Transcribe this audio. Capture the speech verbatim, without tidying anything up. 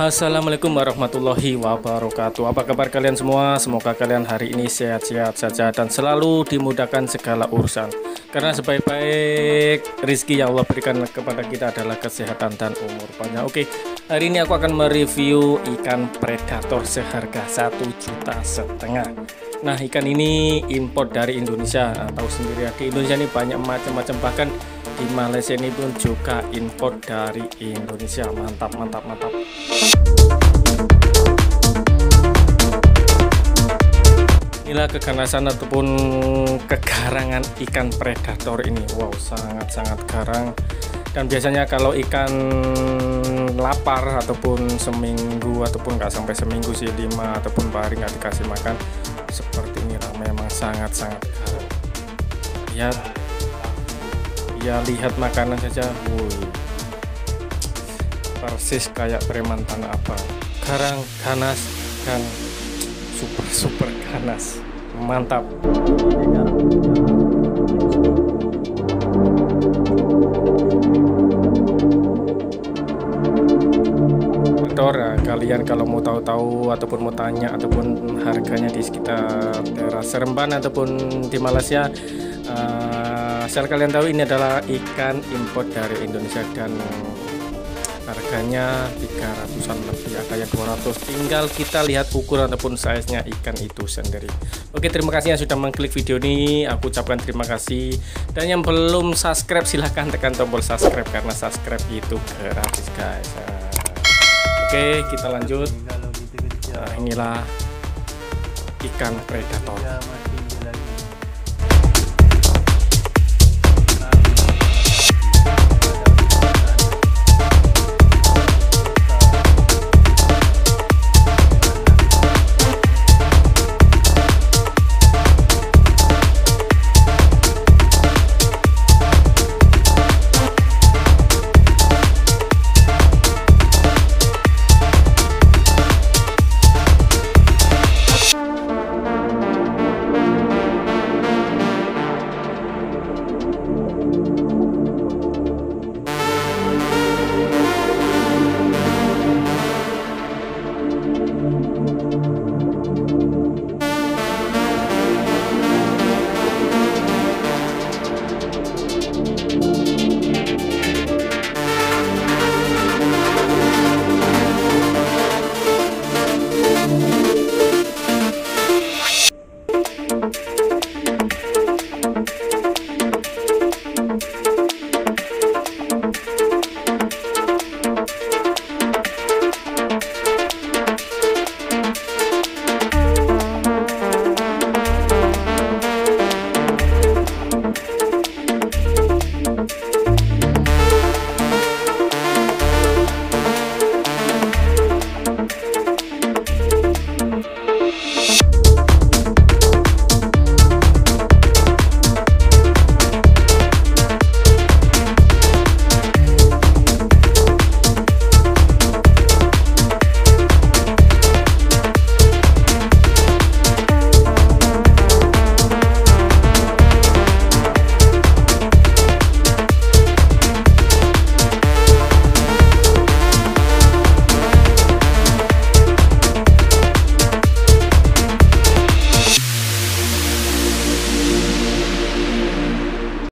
Assalamualaikum warahmatullahi wabarakatuh. Apa kabar kalian semua? Semoga kalian hari ini sehat-sehat saja dan selalu dimudahkan segala urusan. Karena sebaik-baik rezeki yang Allah berikan kepada kita adalah kesehatan dan umur panjang. Oke, hari ini aku akan mereview ikan predator seharga satu juta setengah. Nah, ikan ini import dari Indonesia. Nah, tahu sendiri ya, di Indonesia ini banyak macam-macam, bahkan di Malaysia ini pun juga import dari Indonesia. Mantap, mantap, mantap. Inilah keganasan ataupun kegarangan ikan predator ini. Wow, sangat-sangat garang. Dan biasanya kalau ikan lapar ataupun seminggu ataupun nggak sampai seminggu sih, lima ataupun empat hari nggak dikasih makan, seperti ini lah, memang sangat-sangat garang. Lihat, ya lihat makanan saja, wuih, persis kayak preman tanah abang. Garang, ganas, dan super super ganas, mantap. Nah, kalian kalau mau tahu-tahu ataupun mau tanya ataupun harganya di sekitar daerah Seremban ataupun di Malaysia, uh, asal kalian tahu ini adalah ikan import dari Indonesia dan harganya tiga ratusan lebih, ada yang dua ratus. Tinggal kita lihat ukuran ataupun size-nya ikan itu sendiri. Oke, terima kasih yang sudah mengklik video ini. Aku ucapkan terima kasih. Dan yang belum subscribe silahkan tekan tombol subscribe, karena subscribe itu gratis, guys. Nah, oke, kita lanjut. Nah, inilah ikan predator.